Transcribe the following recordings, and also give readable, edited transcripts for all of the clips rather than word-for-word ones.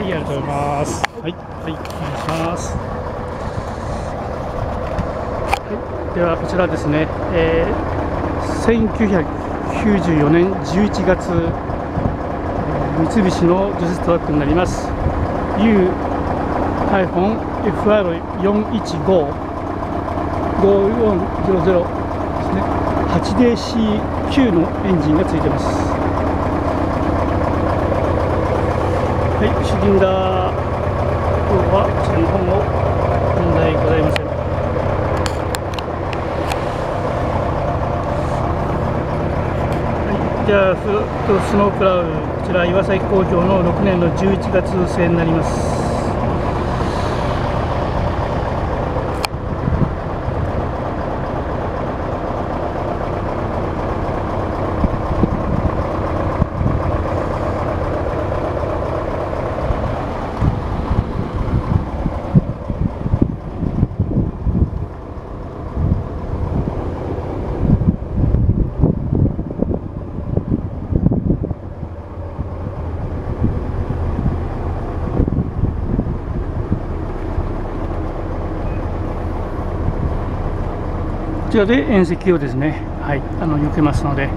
りがとうございます。はい、はい、お願いします。はい、ではこちらですね、1994年11月、三菱の除雪トラックになります。U-FR4155400 ですね。8DC9 のエンジンがついてます。はい、シリンダー今日はこちらの方も問題ございません。はい、じゃあスノープラウこちら岩崎工場の6年の11月製になります。こちらで縁石をですね、はい、避けますので。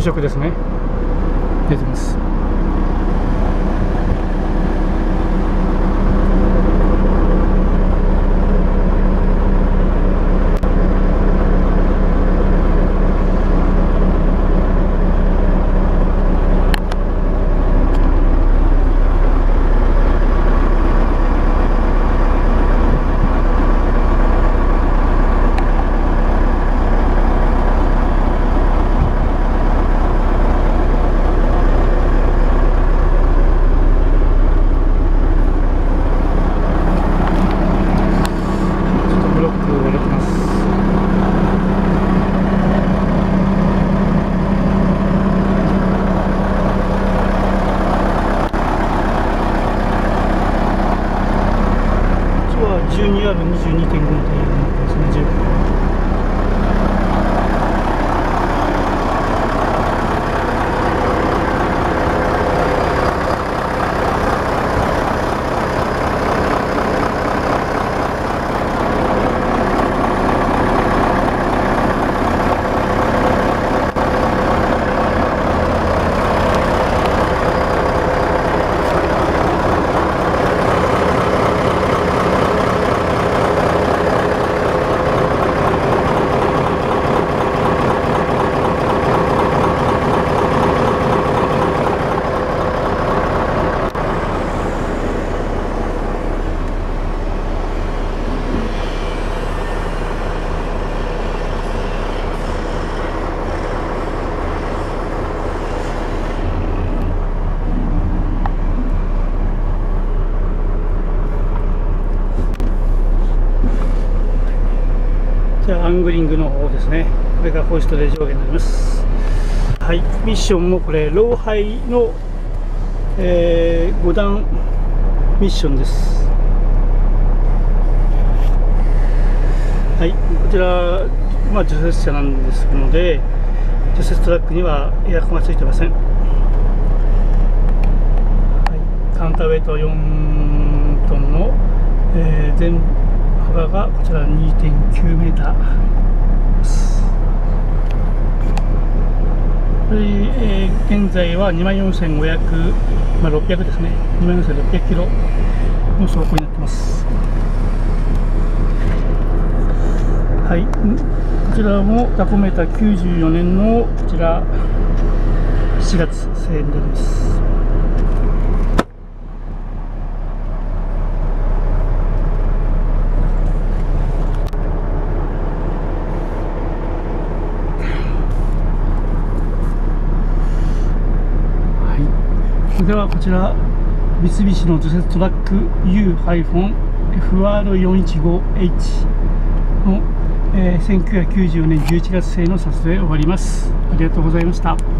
色ですね、出てます。12R22.5 というのですね、十分。じゃあアングリングの方ですね。これがホイストで上下になります。はい、ミッションもこれローハイの、5段ミッションです。はい、こちら、除雪車なんですので、除雪トラックにはエアコンがついてません。はい、カウンターウェイト4トンの、全幅がこちら 2.9 メーターです。現在は 24,500、600ですね、24,600キロの走行になってます。はい、こちらもタコメーター94年のこちら7月製になります。ではこちら三菱の除雪トラック U-FR415H の、1994年11月製の撮影終わります。ありがとうございました。